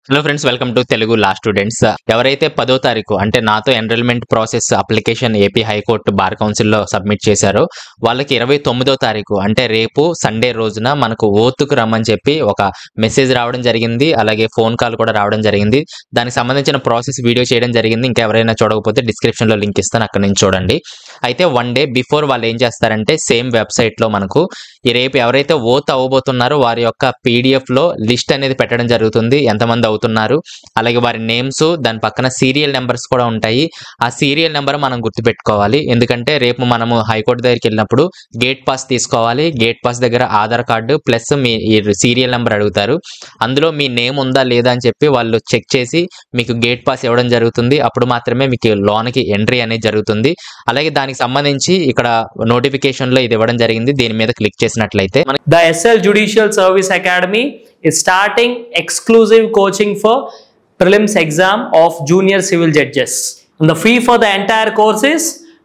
Hello friends, welcome to Telugu law students. ఎవరైతే 10వ తారీఖు అంటే నాతో enrollment process application AP high court bar కౌన్సిల్లో సబ్మిట్ చేశారో వాళ్ళకి 29వ తారీఖు అంటే రేపు సండే రోజున మనకు ఓత్తుకు రమ్మని చెప్పి ఒక మెసేజ్ రావడం జరిగింది. అలాగే ఫోన్ కాల్ కూడా రావడం జరిగింది. దానికి సంబంధించిన ప్రాసెస్ వీడియో చేయడం జరిగింది. ఇంకా ఎవరైనా చూడకపోతే డిస్క్రిప్షన్లో లింక్ ఇస్తాను, అక్కడ నుంచి చూడండి. అయితే వన్ డే బిఫోర్ వాళ్ళు ఏం చేస్తారంటే సేమ్ వెబ్సైట్లో మనకు రేపు ఎవరైతే ఓత్ అవ్వబోతున్నారో వారి యొక్క పీడిఎఫ్లో లిస్ట్ అనేది పెట్టడం జరుగుతుంది. ఎంతమంది అవుతున్నారు, అలాగే వారి నేమ్స్, దాని పక్కన సీరియల్ నెంబర్స్ కూడా ఉంటాయి. ఆ సీరియల్ నెంబర్ మనం గుర్తుపెట్టుకోవాలి. ఎందుకంటే రేపు మనము హైకోర్టు దగ్గరికి వెళ్ళినప్పుడు గేట్ పాస్ తీసుకోవాలి. గేట్ పాస్ దగ్గర ఆధార్ కార్డు ప్లస్ మీ సీరియల్ నెంబర్ అడుగుతారు. అందులో మీ నేమ్ ఉందా లేదా అని చెప్పి వాళ్ళు చెక్ చేసి మీకు గేట్ పాస్ ఇవ్వడం జరుగుతుంది. అప్పుడు మాత్రమే మీకు లోనికి ఎంట్రీ అనేది జరుగుతుంది. అలాగే దానికి సంబంధించి ఇక్కడ నోటిఫికేషన్లో ఇది ఇవ్వడం జరిగింది. దీని మీద క్లిక్ చేసినట్లయితే The SL Judicial Service Academy is starting exclusive coaching for prelims exam of junior civil judges. And the fee for the entire course is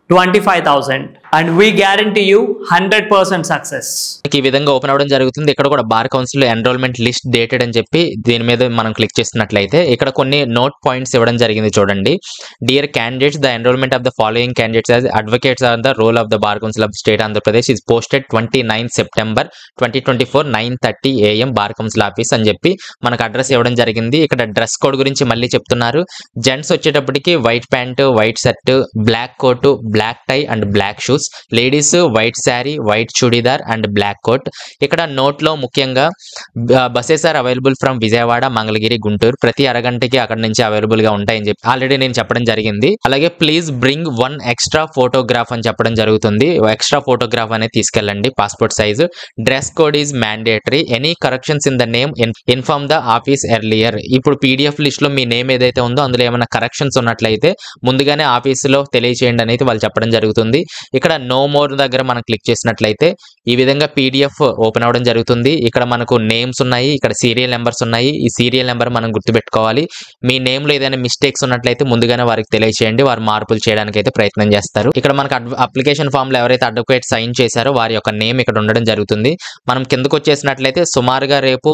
25,000 and we guarantee you 100% success. ఈ విధంగా ఓపెన్ అవ్వడం జరుగుతుంది. ఇక్కడ కూడా bar council enrollment list dated అని చెప్పి దీని మీద మనం క్లిక్ చేస్తున్నట్లయితే ఇక్కడ కొన్ని నోట్ పాయింట్స్ ఇవ్వడం జరిగింది. చూడండి. Dear candidates, the enrollment of the following candidates as advocates on the roll of the bar council of state Andhra Pradesh is posted 29 September 2024 9:30 AM bar council office అని చెప్పి మనకు అడ్రస్ ఇవ్వడం జరిగింది. ఇక్కడ డ్రెస్ కోడ్ గురించి మళ్ళీ చెప్తున్నారు. జెంట్స్ వచ్చేటప్పటికి white pant, white shirt, black coat, black tie and black shoes. Ladies white sari, white churidar and black coat. ఇక్కడ నోట్ లో ముఖ్యంగా buses are available from Vijayawada, Mangalagiri, Guntur. ప్రతి అరగంటకి అక్కడ నుంచి అవైలబుల్ గా ఉంటాయని చెప్పి ఆల్రెడీ నేను చెప్పడం జరిగింది. అలాగే ప్లీజ్ బ్రింగ్ 1 ఎక్స్ట్రా ఫోటోగ్రాఫ్ అని చెప్పడం జరుగుతుంది. ఎక్స్ట్రా ఫోటోగ్రాఫ్ అనేది తీసుకెళ్ళండి, passport size. Dress code is mandatory. Any corrections in the name inform the office earlier. ఇప్పుడు పీడిఎఫ్ లిస్ట్ లో మీ నేమ్ ఏదైతే ఉందో అందులో ఏమైనా కరెక్షన్స్ ఉన్నట్లయితే ముందుగానే ఆఫీసులో తెలియచేయండి అనేది వాళ్ళు చెప్పడం జరుగుతుంది. ఇక్కడ నో మోర్ దగ్గర మనం క్లిక్ చేసినట్లయితే ఈ విధంగా పీడిఎఫ్ ఓపెన్ అవ్వడం జరుగుతుంది. ఇక్కడ మనకు నేమ్స్ ఉన్నాయి, ఇక్కడ సీరియల్ నెంబర్స్ ఉన్నాయి. ఈ సీరియల్ నెంబర్ మనం గుర్తుపెట్టుకోవాలి. మీ నేమ్ లో ఏదైనా మిస్టేక్స్ ఉన్నట్లయితే ముందుగానే వారికి తెలియచేయండి, వారు మార్పులు చేయడానికి అయితే ప్రయత్నం చేస్తారు. ఇక్కడ మనకు అప్లికేషన్ ఫామ్ లో ఎవరైతే అడ్వకేట్ సైన్ చేశారో వారి యొక్క నేమ్ ఇక్కడ ఉండడం జరుగుతుంది. మనం కిందకు వచ్చేసినట్లయితే సుమారుగా రేపు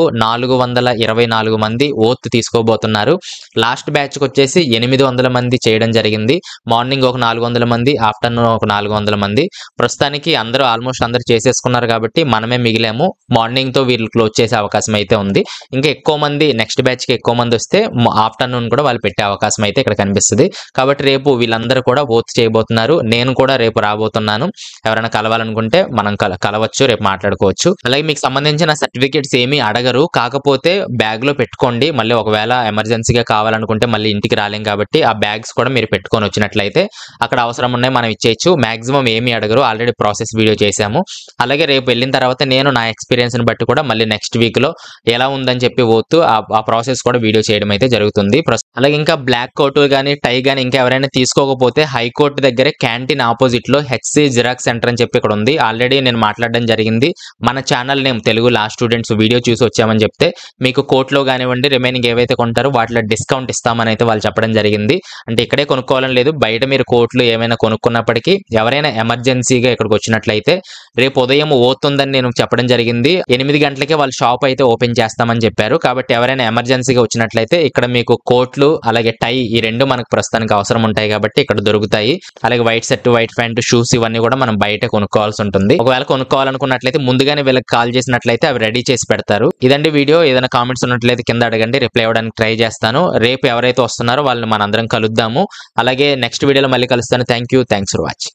424 మంది ఓత్ తీసుకోబోతున్నారు. లాస్ట్ బ్యాచ్ కి వచ్చేసి 800 మంది చేయడం జరిగింది. మార్నింగ్ ఒక 400 మంది, ఆఫ్టర్నూన్ ఒక 400 మంది. ప్రస్తుతానికి అందరూ ఆల్మోస్ట్ అందరూ చేసేసుకున్నారు కాబట్టి మనమే మిగిలాము. మార్నింగ్ తో వీళ్ళు క్లోజ్ చేసే అవకాశం అయితే ఉంది. ఇంకా ఎక్కువ మంది నెక్స్ట్ బ్యాచ్ కి ఎక్కువ మంది వస్తే ఆఫ్టర్నూన్ కూడా వాళ్ళు పెట్టే అవకాశం అయితే ఇక్కడ కనిపిస్తుంది. కాబట్టి రేపు వీళ్ళందరూ కూడా ఓత్ చేయబోతున్నారు. నేను కూడా రేపు రాబోతున్నాను. ఎవరైనా కలవాలనుకుంటే మనం కలవచ్చు, రేపు మాట్లాడుకోవచ్చు. అలాగే మీకు సంబంధించిన సర్టిఫికేట్స్ ఏమీ అడగరు, కాకపోతే బ్యాగ్ లో పెట్టుకోండి. మళ్ళీ ఒకవేళ ఎమర్జెన్సీగా కావాలనుకుంటే మళ్ళీ ఇంటికి రాలేం కాబట్టి ఆ బ్యాగ్స్ కూడా మీరు పెట్టుకొని వచ్చినట్లయితే అక్కడ అవసరం ఉన్నాయి మనం ఇచ్చేయచ్చు. మాక్సిమం ఏమీ అడగరు, ఆల్రెడీ ప్రాసెస్ వీడియో చేశాము. అలాగే రేపు వెళ్ళిన తర్వాత నేను నా ఎక్స్పీరియన్స్ ని బట్టి కూడా మళ్ళీ నెక్స్ట్ వీక్ లో ఎలా ఉందని చెప్పి పోతూ ఆ ప్రాసెస్ కూడా వీడియో చేయడం అయితే జరుగుతుంది. అలాగే ఇంకా బ్లాక్ కోట్ గానీ టై గానీ ఇంకా ఎవరైనా తీసుకోకపోతే హైకోర్టు దగ్గరే క్యాంటీన్ ఆపోజిట్ లో హెచ్సి జిరాక్స్ సెంటర్ అని చెప్పి ఇక్కడ ఉంది. ఆల్రెడీ నేను మాట్లాడడం జరిగింది. మన channel name Telugu law students video చూసి వచ్చామని చెప్తే మీకు కోర్టులో కానివ్వండి రిమైనింగ్ ఏవైతే కొంటారో వాటిలో డిస్కౌంట్ ఇస్తామని అయితే వాళ్ళు చెప్పడం జరిగింది. అంటే ఇక్కడే కొనుక్కోవాలని లేదు, బయట మీరు కోర్టులో ఏమైనా కొనుక్కున్నప్పటికీ ఎవరైనా ఎమర్జెన్సీగా ఇక్కడికి వచ్చినట్లయితే రేపు ఉదయం ఓతుందని నేను చెప్పడం జరిగింది. 8 గంటలకే వాళ్ళు షాప్ అయితే ఓపెన్ చేస్తామని చెప్పారు. కాబట్టి ఎవరైనా ఎమర్జెన్సీగా వచ్చినట్లయితే ఇక్కడ మీకు కోట్లు అలాగే టై ఈ రెండు మనకు ప్రస్తుతానికి అవసరం ఉంటాయి కాబట్టి ఇక్కడ దొరుకుతాయి. అలాగే white shirt, white pant, shoes ఇవన్నీ కూడా మనం బయట కొనుక్కోవాల్సి ఉంటుంది. ఒకవేళ కొనుక్కోవాలనుకున్నట్లయితే ముందుగానే వీళ్ళకి కాల్ చేసినట్లయితే అవి రెడీ చేసి పెడతారు. ఇదండి వీడియో. ఏదైనా కామెంట్స్ ఉన్నట్లయితే కింద అడగండి, రిప్లై ఇవ్వడానికి ట్రై చేస్తాను. రేపు ఎవరైతే వస్తున్నారో వాళ్ళని మనందరం కలుద్దాము. అలాగే నెక్స్ట్ వీడియోలో మళ్ళీ కలుస్తాను. Thank you, thanks for watching.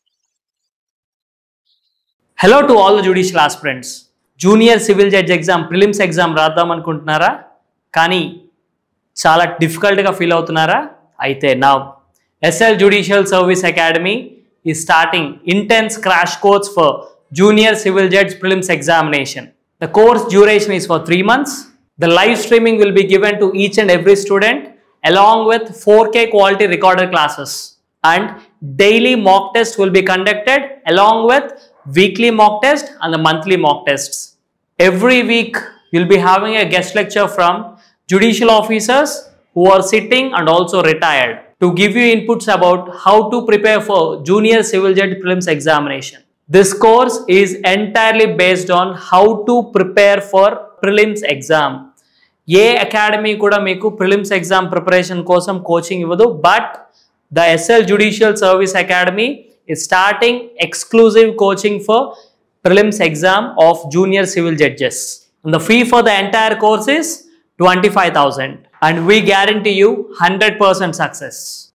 Hello to all the judicial aspirants. Junior civil judge exam prelims exam రాద్దాం అనుకుంటున్నారా, కానీ చాలా డిఫికల్ట్గా ఫీల్ అవుతున్నారా? అయితే నా SL judicial service academy is starting intense crash course for junior civil judge prelims examination. The course duration is for 3 months. The live streaming will be given to each and every student along with 4K quality recorded classes, and daily mock test will be conducted along with weekly mock test and the monthly mock tests. Every week you'll be having a guest lecture from judicial officers who are sitting and also retired to give you inputs about how to prepare for junior civil judge prelims examination. This course is entirely based on how to prepare for prelims exam. ఏ academy కూడా మీకు prelims exam preparation కోసం coaching ఇవ్వదు. But the SL judicial service academy is starting exclusive coaching for prelims exam of junior civil judges. And the fee for the entire course is 25,000 and we guarantee you 100% success.